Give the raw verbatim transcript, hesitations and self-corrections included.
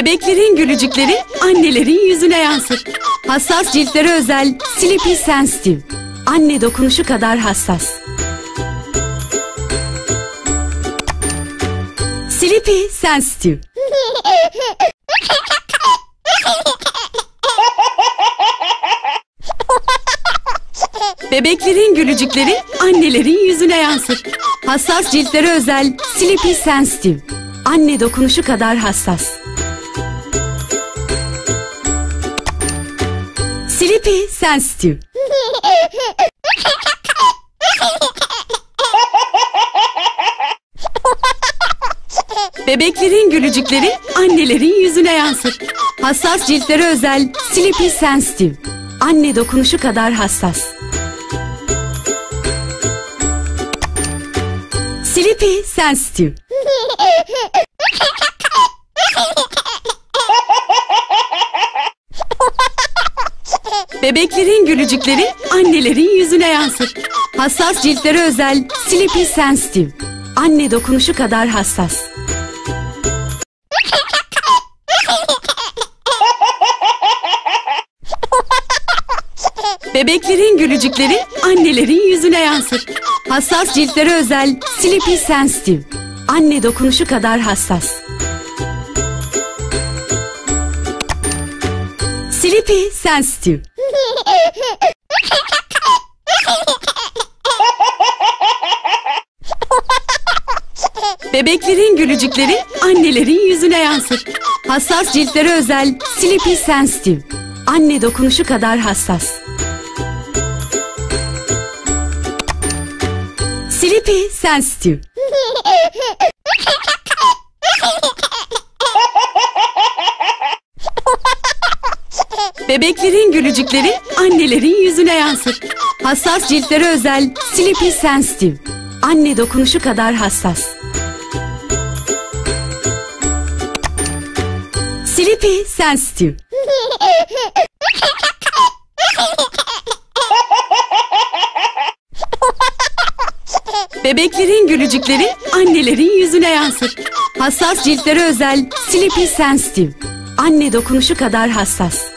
Bebeklerin gülücükleri annelerin yüzüne yansır. Hassas ciltlere özel Sleepy Sensitive. Anne dokunuşu kadar hassas. Sleepy Sensitive. Bebeklerin gülücükleri annelerin yüzüne yansır. Hassas ciltlere özel Sleepy Sensitive. Anne dokunuşu kadar hassas. Sleepy Sensitive. Bebeklerin gülücükleri annelerin yüzüne yansır. Hassas ciltlere özel Sleepy Sensitive. Anne dokunuşu kadar hassas. Sleepy Sensitive. Bebeklerin gülücükleri annelerin yüzüne yansır. Hassas ciltlere özel Sleepy Sensitive. Anne dokunuşu kadar hassas. Bebeklerin gülücükleri annelerin yüzüne yansır. Hassas ciltlere özel Sleepy Sensitive. Anne dokunuşu kadar hassas. Sleepy Sensitive. Bebeklerin gülücükleri annelerin yüzüne yansır. Hassas ciltlere özel Sleepy Sensitive. Anne dokunuşu kadar hassas. Sleepy Sensitive. Bebeklerin gülücükleri annelerin yüzüne yansır. Hassas ciltlere özel Sleepy Sensitive. Anne dokunuşu kadar hassas. Sleepy Sensitive. Bebeklerin gülücükleri annelerin yüzüne yansır. Hassas ciltlere özel Sleepy Sensitive. Anne dokunuşu kadar hassas.